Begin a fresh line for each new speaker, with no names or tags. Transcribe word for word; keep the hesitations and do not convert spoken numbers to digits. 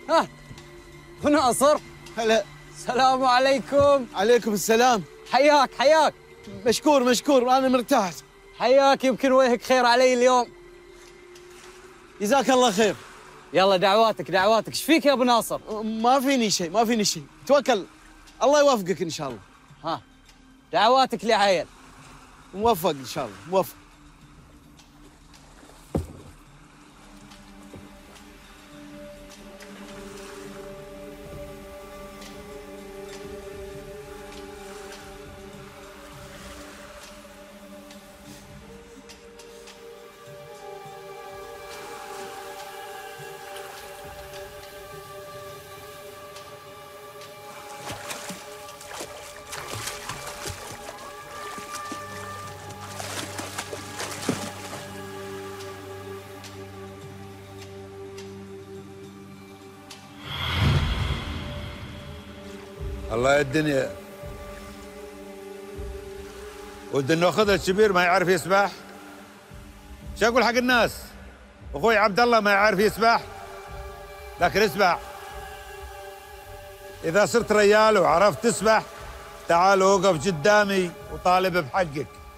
ها ابو ناصر.
هلا.
السلام عليكم.
عليكم السلام.
حياك حياك.
مشكور مشكور، انا مرتاح.
حياك، يمكن وجهك خير علي اليوم.
جزاك الله خير.
يلا دعواتك دعواتك. ايش فيك يا ابو ناصر؟
ما فيني شيء ما فيني شيء، توكل الله يوفقك ان شاء الله.
ها دعواتك لعيل.
موفق ان شاء الله موفق.
الله يا الدنيا، ود انه اخذ الشبير ما يعرف يسبح. شو اقول حق الناس؟ اخوي عبد الله ما يعرف يسبح، لكن اسمع، اذا صرت ريال وعرفت تسبح تعال وقف قدامي وطالب بحقك.